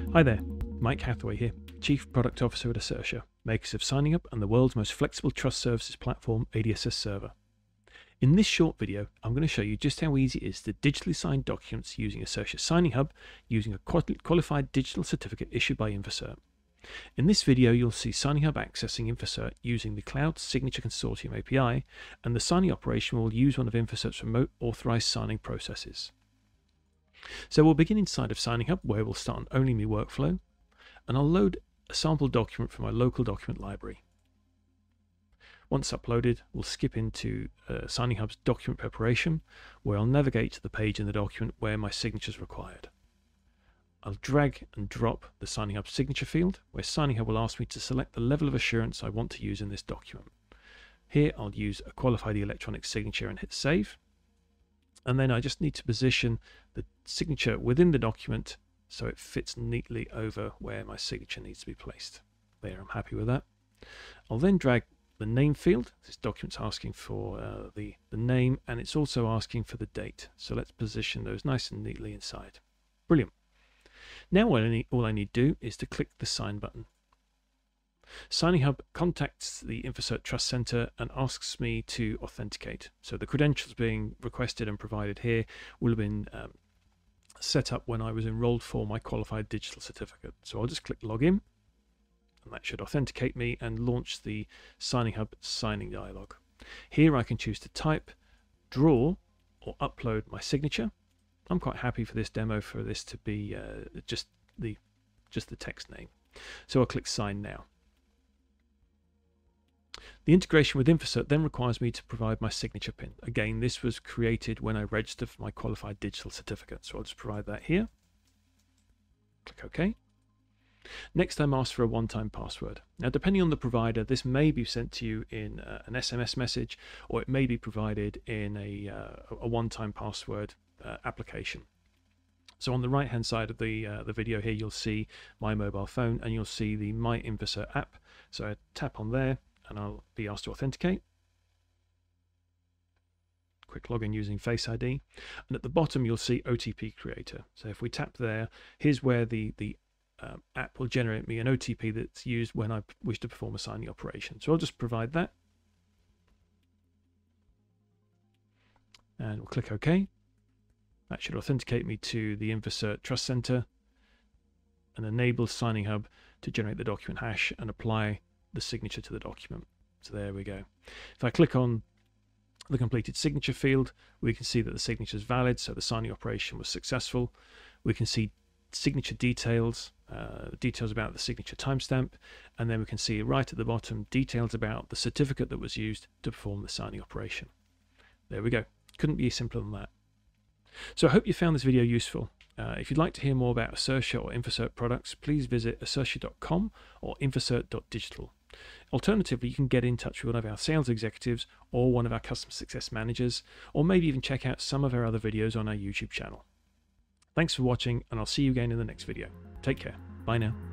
Hi there, Mike Hathaway here, Chief Product Officer at Ascertia, makers of SigningHub and the world's most flexible trust services platform, ADSS Server. In this short video, I'm going to show you just how easy it is to digitally sign documents using Ascertia SigningHub using a qualified digital certificate issued by Infocert. In this video, you'll see SigningHub accessing Infocert using the Cloud Signature Consortium API, and the signing operation will use one of Infocert's remote authorized signing processes. So we'll begin inside of SigningHub, where we'll start an Only Me workflow, and I'll load a sample document from my local document library. Once uploaded, we'll skip into SigningHub's document preparation, where I'll navigate to the page in the document where my signature is required. I'll drag and drop the SigningHub signature field, where SigningHub will ask me to select the level of assurance I want to use in this document. Here I'll use a qualified electronic signature and hit save. And then I just need to position the signature within the document so it fits neatly over where my signature needs to be placed. There, I'm happy with that. I'll then drag the name field. This document's asking for the name, and it's also asking for the date. So let's position those nice and neatly inside. Brilliant. Now all I need to do is to click the sign button. SigningHub contacts the Infocert Trust Center and asks me to authenticate. So the credentials being requested and provided here will have been set up when I was enrolled for my qualified digital certificate. So I'll just click login, and that should authenticate me and launch the SigningHub signing dialog. Here I can choose to type, draw, or upload my signature. I'm quite happy for this demo for this to be just the text name. So I'll click sign now. The integration with Infocert then requires me to provide my signature pin. Again, this was created when I registered for my qualified digital certificate, so I'll just provide that here. Click OK. Next, I'm asked for a one-time password. Now, depending on the provider, this may be sent to you in an SMS message, or it may be provided in a one-time password application. So on the right-hand side of the video here, you'll see my mobile phone, and you'll see the My Infocert app. So I tap on there, and I'll be asked to authenticate. Quick login using Face ID. And at the bottom, you'll see OTP Creator. So if we tap there, here's where the app will generate me an OTP that's used when I wish to perform a signing operation. So I'll just provide that. And we'll click OK. That should authenticate me to the Infocert Trust Center and enable SigningHub to generate the document hash and apply the signature to the document. So there we go. If I click on the completed signature field, we can see that the signature is valid, so the signing operation was successful. We can see signature details, details about the signature timestamp, and then we can see right at the bottom details about the certificate that was used to perform the signing operation. There we go. Couldn't be simpler than that. So I hope you found this video useful. If you'd like to hear more about Ascertia or Infocert products, please visit ascertia.com or infocert.digital. Alternatively, you can get in touch with one of our sales executives or one of our customer success managers, or maybe even check out some of our other videos on our YouTube channel. Thanks for watching, and I'll see you again in the next video. Take care. Bye now.